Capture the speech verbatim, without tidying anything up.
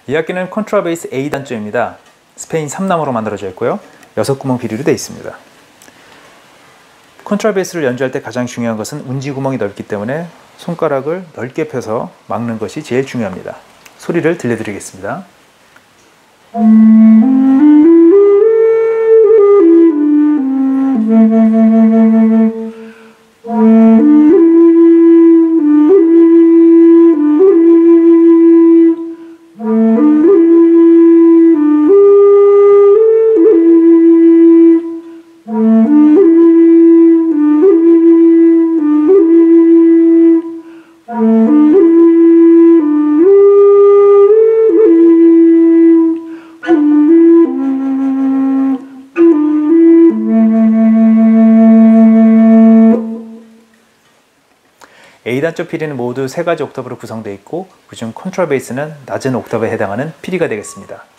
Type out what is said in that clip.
이 악기는 컨트라베이스 A 단조입니다. 스페인 삼 남으로 만들어져 있고요. 여섯 구멍 비리로 되어 있습니다. 컨트라베이스를 연주할 때 가장 중요한 것은 운지 구멍이 넓기 때문에 손가락을 넓게 펴서 막는 것이 제일 중요합니다. 소리를 들려드리겠습니다. A 단조 피리는 모두 세 가지 옥타브로 구성되어 있고 그중 컨트라베이스는 낮은 옥타브에 해당하는 피리가 되겠습니다.